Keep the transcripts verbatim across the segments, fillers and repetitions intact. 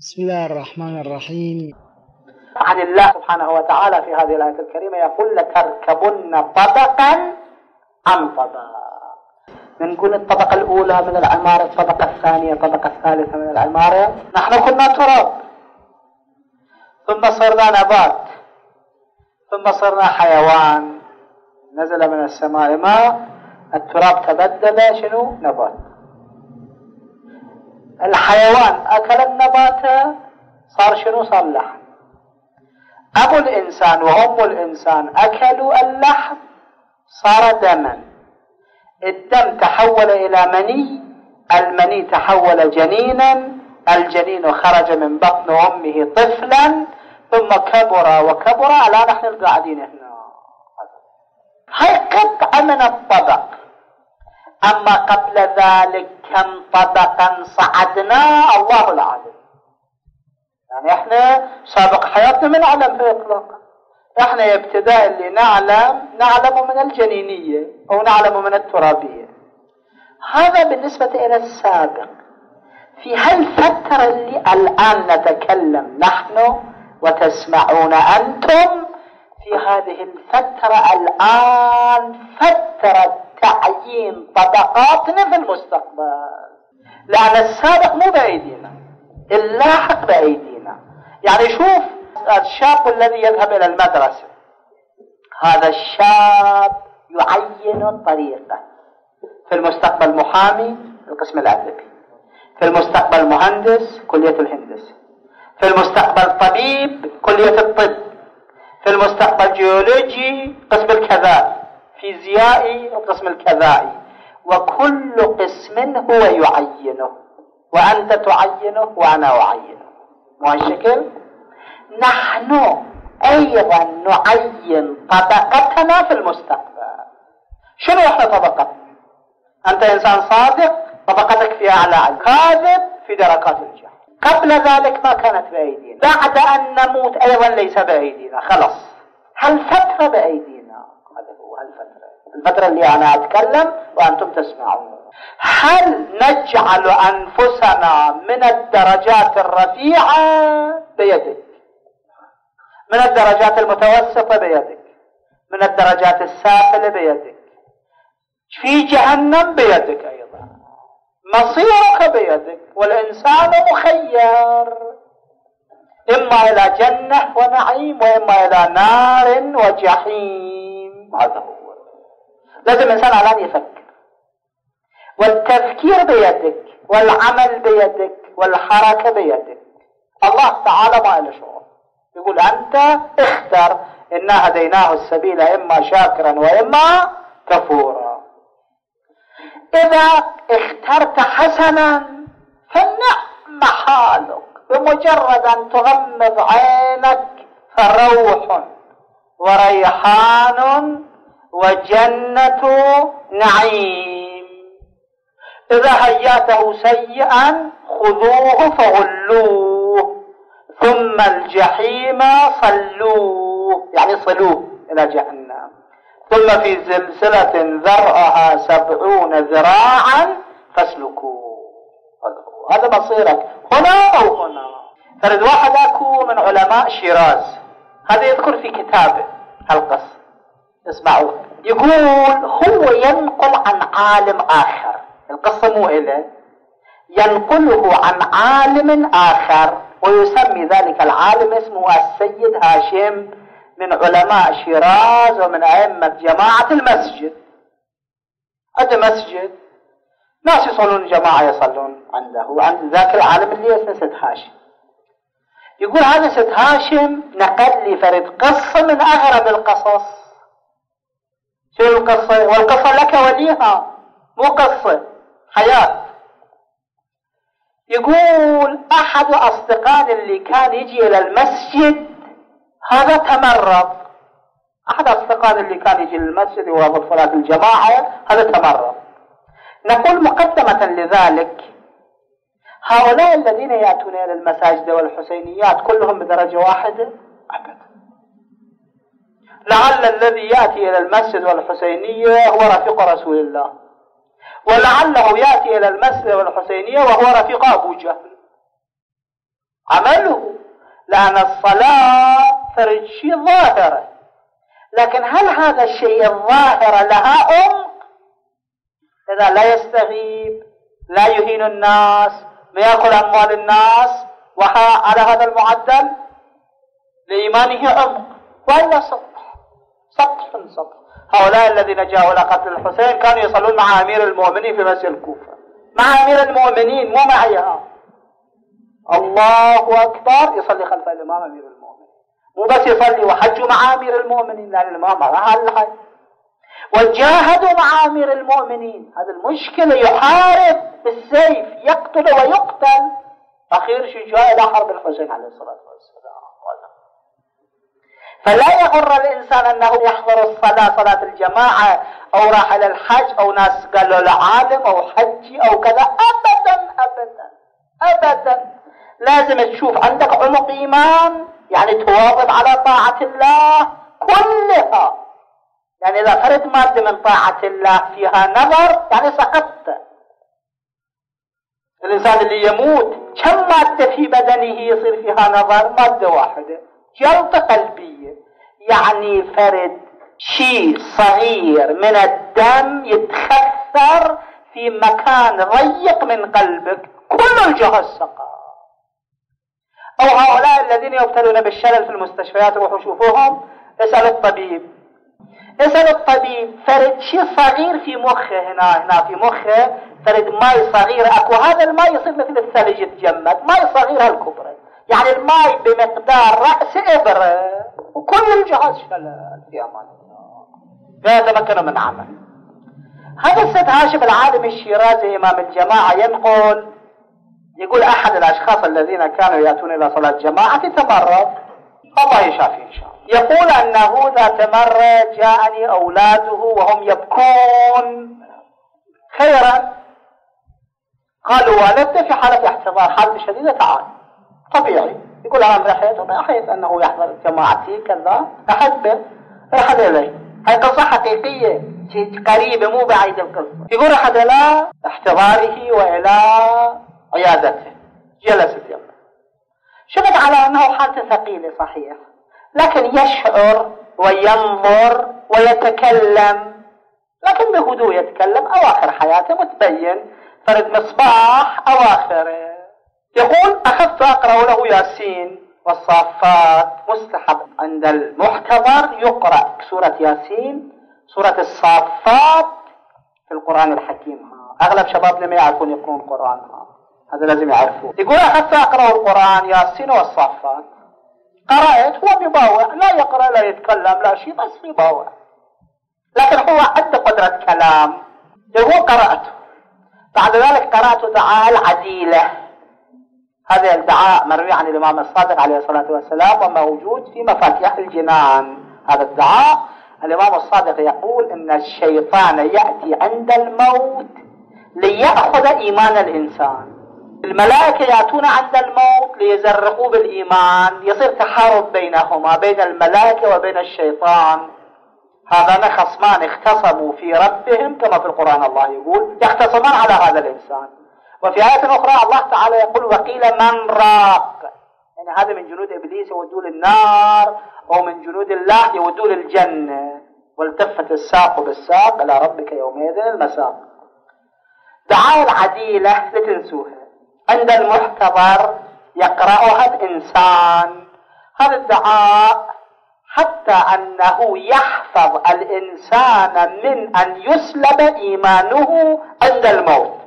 بسم الله الرحمن الرحيم. عن الله سبحانه وتعالى في هذه الآية الكريمة يقول لتركبن طبقا عن طبق. بنقول الطبقة الأولى من العمارة، الطبقة الثانية، الطبقة الثالثة من العمارة. نحن كنا تراب، ثم صرنا نبات، ثم صرنا حيوان، نزل من السماء ماء، التراب تبدل شنو؟ نبات. الحيوان أكل النبات صار شنو؟ صار لحم. أبو الإنسان وأم الإنسان أكلوا اللحم صار دما، الدم تحول إلى مني، المني تحول جنينا، الجنين خرج من بطن أمه طفلا، ثم كبر وكبر على نحن القاعدين هنا. هاي قطعة من الطبق. أما قبل ذلك كم طبقا صعدنا الله العالم. يعني احنا سابق حياتنا من نعلم في اطلاقا، احنا ابتداء اللي نعلم نعلم من الجنينية او نعلم من الترابية. هذا بالنسبة الى السابق. في هالفترة اللي الان نتكلم نحن وتسمعون انتم، في هذه الفترة الان فترة تعيين طبقاتنا في المستقبل، لان السابق مو بايدينا، اللاحق بايدينا. يعني شوف الشاب الذي يذهب الى المدرسة، هذا الشاب يعين الطريقة. في المستقبل محامي القسم الادبي، في المستقبل مهندس كلية الهندسة، في المستقبل طبيب كلية الطب، في المستقبل جيولوجي قسم الكذائي، فيزيائي القسم الكذائي، وكل قسم هو يعينه، وأنت تعينه وأنا أعينه. مو هالشكل؟ نحن أيضا نعين طبقتنا في المستقبل. شنو احنا طبقتنا؟ أنت إنسان صادق طبقتك في أعلى علم، كاذب في دركات الجحيم. قبل ذلك ما كانت بأيدينا، بعد أن نموت أيضا ليس بأيدينا، خلص هالفترة بأيدينا. هذا هو هالفترة، الفترة اللي أنا أتكلم وأنتم تسمعون. هل نجعل أنفسنا من الدرجات الرفيعة؟ بيدك. من الدرجات المتوسطة؟ بيدك. من الدرجات السافلة؟ بيدك. في جهنم؟ بيدك أيضا. مصيرك بيدك، والإنسان مخير، إما إلى جنة ونعيم وإما إلى نار وجحيم. هذا هو. لازم الإنسان على أن يفكر، والتفكير بيدك، والعمل بيدك، والحركة بيدك. الله تعالى ما له شغل، يقول أنت اختر، إنا هديناه السبيل إما شاكرا وإما كفورا. إذا اخترت حسنا فالنعم حالك، بمجرد أن تغمض عينك فروح وريحان وجنة نعيم. إذا هياته سيئا خذوه فغلوه ثم الجحيم صلوه، يعني صلوه إلى جهنم، ثم في سلسلة ذرعها سبعون ذراعا فاسلكوه. هذا مصيرك هنا أو هنا. فرد واحد أكو من علماء شيراز، هذا يذكر في كتابه هالقصة، اسمعوا. يقول هو ينقل عن عالم آخر، القصة مو إله، ينقله عن عالم آخر، ويسمي ذلك العالم اسمه السيد هاشم، من علماء شيراز ومن أئمة جماعة المسجد. هذا مسجد ناس يصلون جماعة يصلون عنده، وعند ذاك العالم اللي اسمه سيد هاشم. يقول هذا سيد هاشم نقل لي فرد قصة من أغرب القصص. شو القصة؟ والقصة لك وليها، مو قصة حياة. يقول أحد أصدقائي اللي كان يجي إلى المسجد هذا تمرض. أحد أصدقائي اللي كان يجي للمسجد ويوظف صلاة الجماعة هذا تمرض. نقول مقدمة لذلك، هؤلاء الذين يأتون إلى المساجد والحسينيات كلهم بدرجة واحدة؟ أبدا. لعل الذي يأتي إلى المسجد والحسينية هو رفيق رسول الله، ولعله يأتي إلى المسجد والحسينية وهو رفيق أبو جهل. عمله، لأن الصلاة فرد شيء ظاهرة، لكن هل هذا الشيء الظاهر لها عمق؟ إذا لا يستغيب، لا يهين الناس، ما يأكل أموال الناس، وعلى هذا المعدل لإيمانه عمق، وإلا سطح سطح سطح. هؤلاء الذين جاءوا إلى قتل الحسين كانوا يصلون مع أمير المؤمنين في مسجد الكوفة، مع أمير المؤمنين مو معها. الله أكبر، يصلي خلف الإمام أمير المؤمنين، مو بس يصلي وحجوا مع أمير المؤمنين، لأن الإمام معها الحج، وجاهدوا مع أمير المؤمنين. هذه المشكلة، يحارب بالسيف، يقتل ويقتل. أخير شيء جاء إلى حرب الحسين عليه الصلاة والسلام. فلا يغر الإنسان أنه يحضر الصلاة، صلاة الجماعة، أو راح إلى الحج، أو ناس قالوا له عالم أو حجي أو كذا، أبدا أبدا أبدا. لازم تشوف عندك عمق إيمان، يعني تواظب على طاعة الله كلها. يعني إذا فرد مادة من طاعة الله فيها نظر، يعني سقطت. الإنسان اللي يموت كم مادة في بدنه يصير فيها نظر؟ مادة واحدة، جلطة قلبية. يعني فرد شيء صغير من الدم يتخثر في مكان ضيق من قلبك، كل الجهاز سقط. أو هؤلاء الذين يبتلون بالشلل في المستشفيات، روحوا شوفوهم، اسألوا الطبيب، اسألوا الطبيب. فرد شيء صغير في مخه، هنا هنا في مخه فرد ماء صغير اكو، هذا الماء يصير مثل الثلج يتجمد، ماء صغير هالكبره، يعني الماء بمقدار رأس إبرة، وكل الجهاز شلل في أمان الله، لا يتمكن من عمل. هذا السيد هاشم العالم الشيرازي إمام الجماعة ينقل، يقول أحد الأشخاص الذين كانوا يأتون إلى صلاة الجماعة تمرض، الله يشافيه إن شاء الله. يقول أنه ذات مرة جاءني أولاده وهم يبكون خيرا، قالوا والدته في حالة احتضار، حالة شديدة، تعال. طبيعي، يقول أنا رحت رحت أنه يحضر جماعتي كذا، أحبه، رحت إلي. هاي قصة حقيقية قريبة مو بعيد القصة. يقول رحت إلى احتضاره وإلى عيادته، جلست يمه، شفت على أنه حالته ثقيلة صحيح، لكن يشعر وينظر ويتكلم، لكن بهدوء يتكلم. أواخر حياته متبين، فرد مصباح أواخره. يقول أخذت أقرأ له ياسين والصافات، مستحب عند المحتضر يقرأ سورة ياسين، سورة الصافات في القرآن الحكيم. أغلب شبابنا ما يعرفون يقرون القرآن، هذا لازم يعرفوه. يقول أخذت أقرأ القرآن ياسين والصافات، قرأت، هو بيباوع، لا يقرأ لا يتكلم لا شيء، بس بيباوع، لكن هو عنده قدرة كلام. يقول قرأته، بعد ذلك قرأت دعاء العديلة. هذا الدعاء مروي عن الإمام الصادق عليه الصلاة والسلام وموجود في مفاتيح الجنان. هذا الدعاء الإمام الصادق يقول إن الشيطان يأتي عند الموت ليأخذ إيمان الإنسان. الملائكة يأتون عند الموت ليزرقوا بالإيمان، يصير تحارب بينهما، بين الملائكة وبين الشيطان. هذان خصمان اختصموا في ربهم، كما في القرآن الله يقول يختصمان على هذا الإنسان. وفي آية أخرى الله تعالى يقول وقيل من راق، يعني هذا من جنود إبليس يودوا للنار، أو من جنود الله يودوا للجنة. والتفت الساق بالساق إلى ربك يومئذ المساق. دعاء العديلة لتنسوها، عند المحتضر يقرأها الإنسان. هذا الدعاء حتى أنه يحفظ الإنسان من أن يسلب إيمانه عند الموت.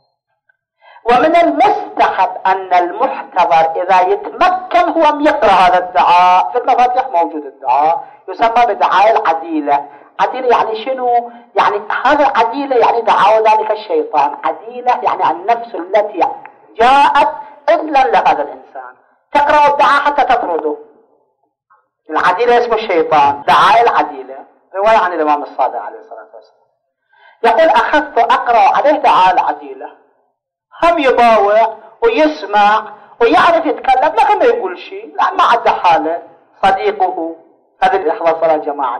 ومن المستحب أن المحتضر إذا يتمكن هو يقرأ هذا الدعاء، في المفاتيح موجود الدعاء، يسمى بدعاء العديلة. عديلة يعني شنو؟ يعني هذا العديلة يعني دعاء ذلك الشيطان، عديلة يعني النفس التي جاءت إذلا لهذا الإنسان، تقرأ الدعاء حتى تطرده. العديلة اسمه الشيطان، دعاء العديلة، رواية عن الإمام الصادق عليه الصلاة والسلام. يقول أخذت أقرأ عليه دعاء العديلة، هم يباوع ويسمع ويعرف يتكلم، لكن ما يقول شيء، لأن ما عنده حاله صديقه هذا اللي يحضر صلاة جماعة.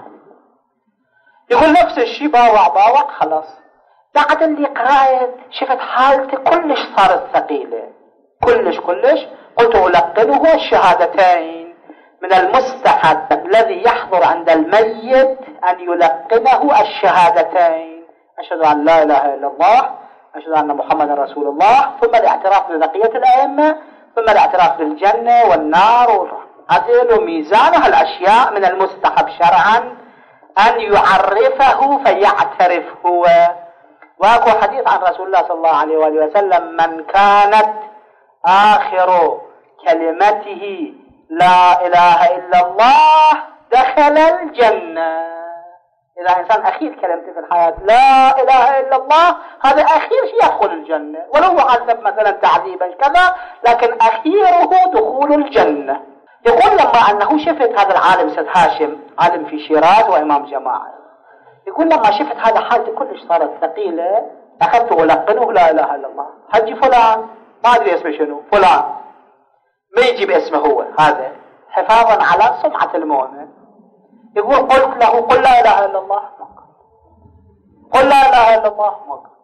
يقول نفس الشيء، باوع باوع خلاص. بعد اللي قرأت شفت حالته كلش صارت ثقيلة، كلش كلش قلت ألقنه الشهادتين. من المستحب الذي يحضر عند الميت أن يلقنه الشهادتين: أشهد أن لا إله إلا الله، أشهد أن محمدا رسول الله، ثم الاعتراف ببقية الأئمة، ثم الاعتراف بالجنة والنار والعدل وميزان. هالأشياء من المستحب شرعا أن يعرفه فيعترف هو. واكو حديث عن رسول الله صلى الله عليه وآله وسلم: من كانت آخر كلمته لا إله إلا الله دخل الجنة. إذا إنسان أخير كلمته في الحياة لا إله إلا الله، هذا أخير شيء يدخل الجنة، ولو عذب مثلا تعذيبا كذا، لكن أخيره دخول الجنة. يقول لما أنه شفت هذا العالم سيد هاشم، عالم في شيراز وإمام جماعة، يقول لما شفت هذا حالتي كلش صارت ثقيلة، أخذت ألقنه لا إله إلا الله. حجي فلان، ما أدري اسمه شنو، فلان ما يجيب اسمه هو، هذا حفاظا على سمعة المؤمن. يقول قلت له قل لا إله إلا الله، قل لا إله إلا الله،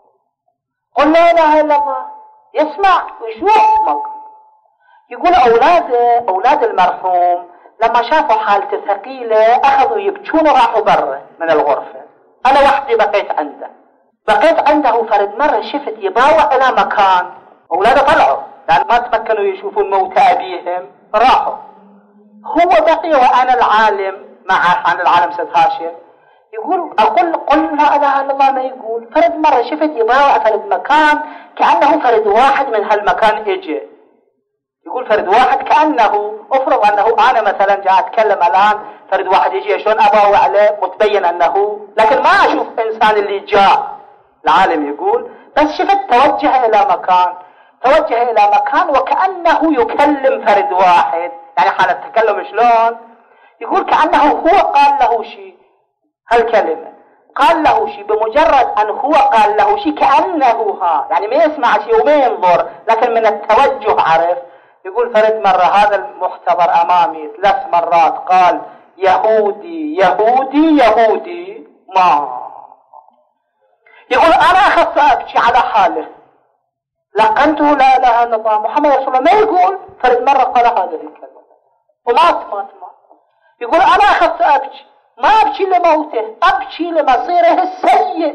قل لا إله إلا الله، يسمع ويشوف مك. يقول أولاد أولاد المرحوم لما شافوا حالته ثقيلة أخذوا يبكون وراحوا برا من الغرفة. أنا وحدي بقيت عنده بقيت عنده فرد مرة شفت يباوع إلى مكان، أولاده طلعوا لأن ما تمكنوا يشوفون موت أبيهم، راحوا. هو بقي وأنا العالم معه عن العالم سيد هاشم. يقول أقول قل لا إله إلا الله، ما يقول. فرد مرة شفت يباوع فرد مكان كأنه فرد واحد من هالمكان إجي. يقول فرد واحد كأنه، أفرض أنه أنا مثلا جاء أتكلم الآن، فرد واحد يجي شلون أباوع عليه متبين أنه، لكن ما أشوف إنسان اللي جاء. العالم يقول بس شفت توجه إلى مكان، توجه إلى مكان وكأنه يكلم فرد واحد، يعني حال التكلم شلون؟ يقول كأنه هو قال له شيء، هالكلمة قال له شيء، بمجرد أن هو قال له شيء كأنه ها، يعني ما يسمع شيء وما ينظر، لكن من التوجه عرف. يقول فرد مرة هذا المحتضر أمامي ثلاث مرات قال يهودي يهودي يهودي، ما يقول أنا أخذت أبكي على حاله، لقنته لا إله إلا الله محمد رسول الله، ما يقول. فرد مرة قال هذه الكلمة ومات مات مات. يقول أنا أخذت أبكي، ما أبكي لموته، أبكي لمصيره السيء.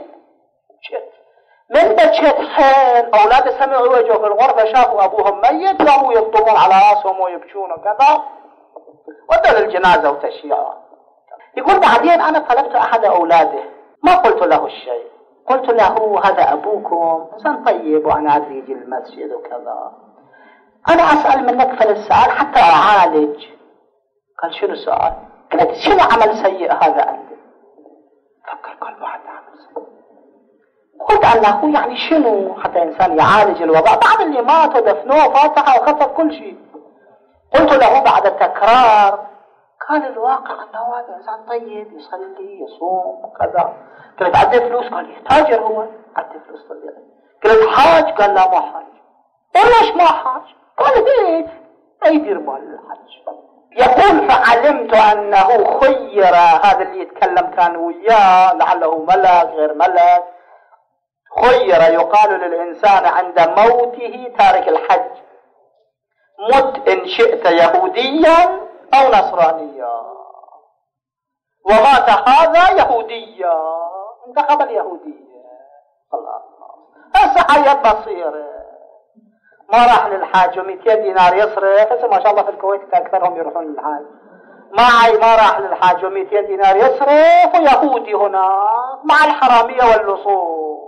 من بكيت حين أولاد سمعوا وجهوا في الغرفة، شافوا أبوهم ميت، قاموا يلطمون على راسهم ويبكون وكذا، ودوا للجنازة وتشييعها. يقول بعدين أنا طلبت أحد أولاده، ما قلت له الشيء، قلت له هذا أبوكم إنسان طيب وأنا أدري يجي المسجد وكذا، أنا أسأل منك فللسؤال حتى أعالج. قال شنو السؤال؟ قلت شنو عمل سيء هذا عندي؟ فكر قال واحد عمل سيء. قلت أنه يعني شنو حتى إنسان يعالج الوضع بعد اللي مات ودفنوه فاتحة وخطف كل شيء. قلت له بعد التكرار، قال الواقع أنه هذا إنسان طيب يصلي يصوم كذا. قلت عدي فلوس؟ قال يتاجر هو، عدي فلوس طبيعي. قلت حاج؟ قال لا ما حاج. ليش ما حاج؟ قال ليش؟ ما يدير بال الحج. يقول فعلمت أنه خير، هذا اللي يتكلم كان وياه لعله ملك غير ملك، خير يقال للإنسان عند موته تارك الحج: مت إن شئت يهوديا أو نصرانيا. ومات هذا يهوديا، انتخب اليهودية. الله هسه حياة بصيرة، ما راح للحاج ومئتين دينار يصرف. هسه ما شاء الله في الكويت أكثرهم يروحون للحاج. معي ما راح للحاج ومئتين دينار يصرف ويهودي هناك مع الحرامية واللصوص.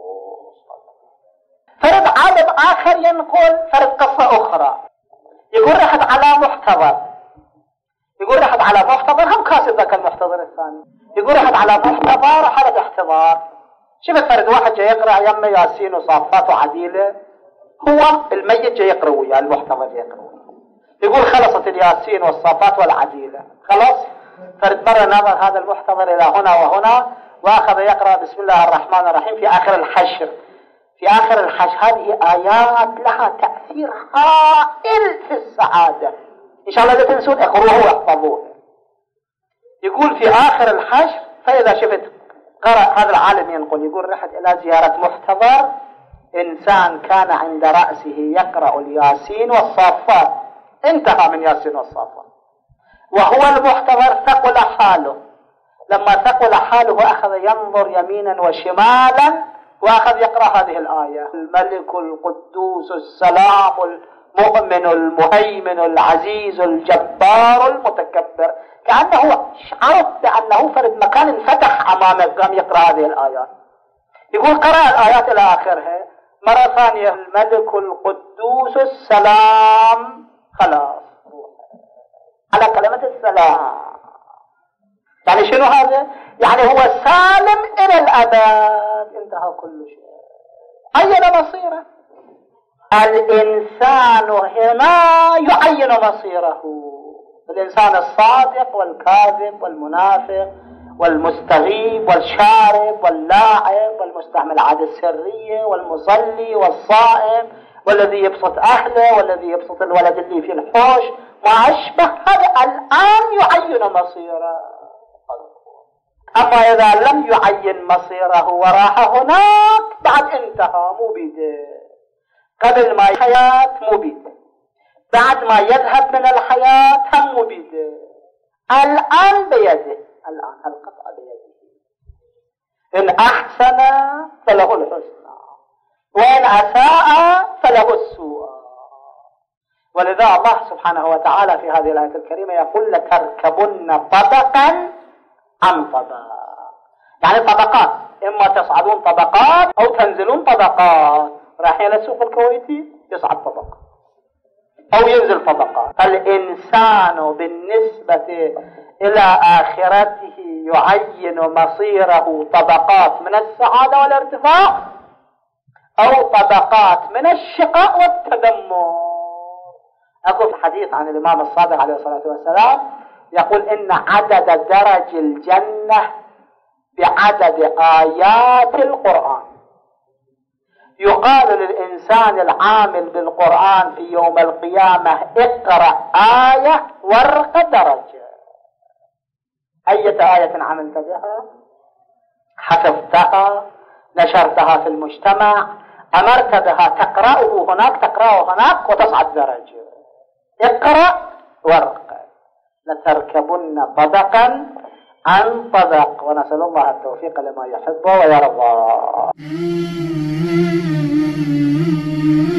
فرد عالم آخر ينقل فرد قصة أخرى، يقول رحت على محتضر، يقول رحت على محتضر، هم كاسب ذاك المحتضر الثاني، يقول رحت على محتضر وحالة احتضار، شفت فرد واحد جاي يقرأ يمه ياسين وصافات وعديلة، هو الميت جاي يقرأ وياه، المحتضر جاي يقرأ وياه. يقول خلصت الياسين والصافات والعديلة، خلاص. فرد مرة نظر هذا المحتضر إلى هنا وهنا وأخذ يقرأ بسم الله الرحمن الرحيم في آخر الحشر. في آخر الحشر هذه آيات لها تأثير هائل في السعادة، إن شاء الله لا تنسون اقروها واحفظوها. يقول في آخر الحشر فإذا شفت قرأ هذا العالم ينقل، يقول رحت إلى زيارة محتضر، إنسان كان عند رأسه يقرأ الياسين والصافات، انتهى من ياسين والصافات. وهو المحتضر ثقل حاله، لما ثقل حاله أخذ ينظر يمينا وشمالا وأخذ يقرأ هذه الآية: الملك القدوس السلام المؤمن المهيمن العزيز الجبار المتكبر، كأنه عرف بأنه فرد مكان انفتح أمامه قام يقرأ هذه الآيات. يقول قرأ الآيات إلى آخرها مرة ثانية: الملك القدوس السلام، خلاص على كلمة السلام. يعني شنو هذا؟ يعني هو سالم إلى الأبد، انتهى كل شيء. عين مصيره. الإنسان هنا يعين مصيره، الإنسان الصادق والكاذب والمنافق والمستغيب والشارب واللاعب والمستعمل عادة السرية والمصلي والصائم والذي يبسط أهله والذي يبسط الولد اللي في الحوش ما أشبه هذا الآن يعين مصيره. أما إذا لم يعين مصيره وراح هناك بعد انتهى، مو بيده. قبل ما الحياة مو بيده، بعد ما يذهب من الحياة هم مو بيده، الآن بيده، الآن القطع بيده. إن أحسن فله الحسنى وإن أساء فله السوء. ولذا الله سبحانه وتعالى في هذه الآية الكريمة يقول: لتركبن طبقا عن طبق. يعني طبقات، إما تصعدون طبقات أو تنزلون طبقات. رايحين السوق الكويتي يصعد طبقة أو ينزل طبقات. فالإنسان بالنسبة إلى آخرته يعين مصيره طبقات من السعادة والارتفاع أو طبقات من الشقاء والتدمر. أقول في حديث عن الإمام الصادق عليه الصلاة والسلام يقول: إن عدد درج الجنة بعدد آيات القرآن. يقال للإنسان العامل بالقرآن في يوم القيامة: اقرأ آية ورق درجة. أية آية عملت بها؟ حفظتها، نشرتها في المجتمع، أمرت بها، تقرأه هناك تقرأه هناك وتصعد درجة. اقرأ ورق. لتركبن طبقا عن طبق. ونسأل الله التوفيق لما يحب ويرضى.